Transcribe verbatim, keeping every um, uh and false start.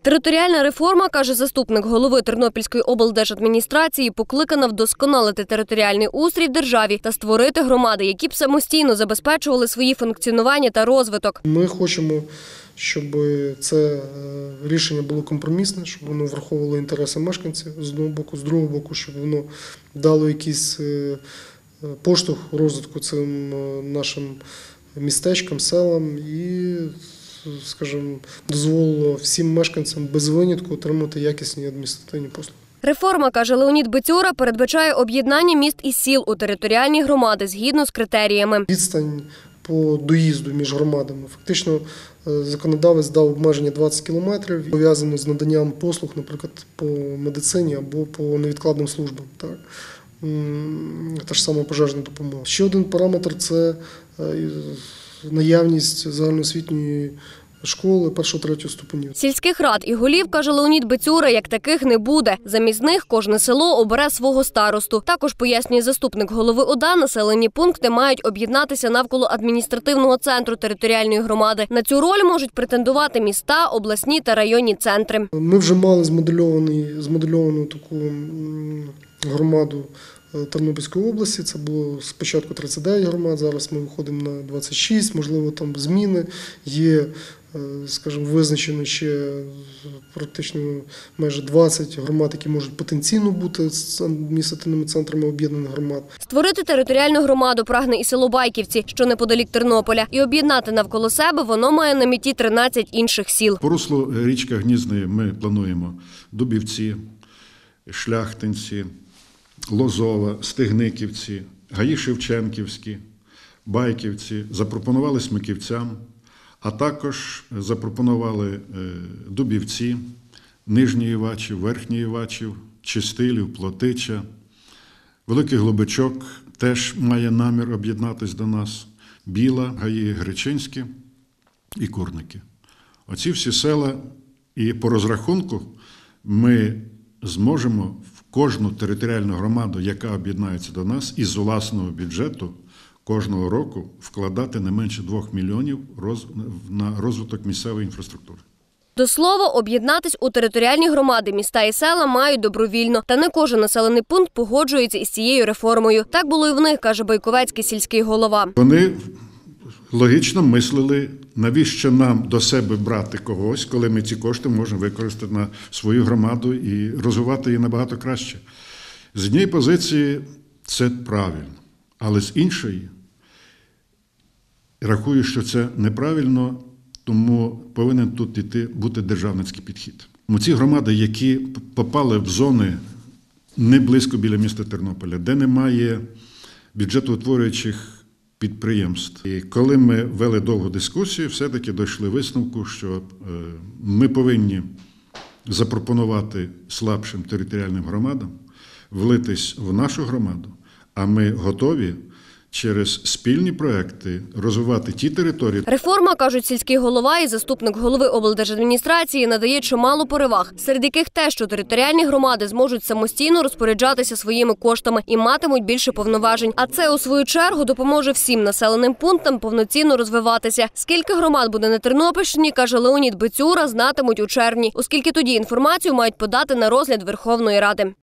Територіальна реформа, каже заступник голови Тернопільської облдержадміністрації, покликана вдосконалити територіальний устрій в державі та створити громади, які б самостійно забезпечували свої функціонування та розвиток. Ми хочемо, щоб це рішення було компромісне, щоб воно враховувало інтереси мешканців з одного боку, з другого боку, щоб воно дало якийсь поштовх розвитку цим нашим містечкам, селам і, скажімо, дозволило всім мешканцям без винятку отримати якісні адміністративні послуги. Реформа, каже Леонід Бицюра, передбачає об'єднання міст і сіл у територіальні громади згідно з критеріями. Відстань по доїзду між громадами. Фактично законодавець дав обмеження двадцять кілометрів, пов'язано з наданням послуг, наприклад, по медицині або по невідкладним службам. Так. Та ж сама пожежна допомога. Ще один параметр – це наявність загальноосвітньої школи першого-третього ступенів. Сільських рад і голів, каже Леонід Бицюра, як таких не буде. Замість них кожне село обере свого старосту. Також, пояснює заступник голови ОДА, населені пункти мають об'єднатися навколо адміністративного центру територіальної громади. На цю роль можуть претендувати міста, обласні та районні центри. Ми вже мали змодельовану таку громаду Тернопільської області. Це було спочатку тридцять дев'ять громад, зараз ми виходимо на двадцять шість, можливо, там зміни. Є, скажімо, визначено ще практично майже двадцять громад, які можуть потенційно бути адміністративними центрами об'єднаних громад. Створити територіальну громаду прагне і село Байківці, що неподалік Тернополя. І об'єднати навколо себе воно має на меті тринадцять інших сіл. По руслу річка Гнізної ми плануємо Дубівці, Шляхтинці, Лозова, Стегниківці, Гаї Шевченківські, Байківці, запропонували Смиківцям, а також запропонували Дубівці, Нижній Івачів, Верхній Івачів, Чистилів, Плотича. Великий Глобичок теж має намір об'єднатися до нас, Біла, Гаї Гречинські і Курники. Оці всі села, і по розрахунку ми зможемо в кожну територіальну громаду, яка об'єднається до нас, із власного бюджету кожного року вкладати не менше двох мільйонів на розвиток місцевої інфраструктури. До слова, об'єднатись у територіальні громади міста і села мають добровільно. Та не кожен населений пункт погоджується із цією реформою. Так було і в них, каже Байковецький сільський голова. Вони логічно мислили, навіщо нам до себе брати когось, коли ми ці кошти можемо використати на свою громаду і розвивати її набагато краще. З однієї позиції це правильно, але з іншої рахую, що це неправильно, тому повинен тут іти бути державницький підхід. Ці громади, які попали в зони не близько біля міста Тернополя, де немає бюджетоутворюючих підприємств. І коли ми вели довгу дискусію, все-таки дійшли висновку, що ми повинні запропонувати слабшим територіальним громадам влитись в нашу громаду, а ми готові через спільні проекти розвивати ті території. Реформа, кажуть сільський голова і заступник голови облдержадміністрації, надає чимало переваг, серед яких те, що територіальні громади зможуть самостійно розпоряджатися своїми коштами і матимуть більше повноважень. А це, у свою чергу, допоможе всім населеним пунктам повноцінно розвиватися. Скільки громад буде на Тернопільщині, каже Леонід Бицюра, знатимуть у червні, оскільки тоді інформацію мають подати на розгляд Верховної Ради.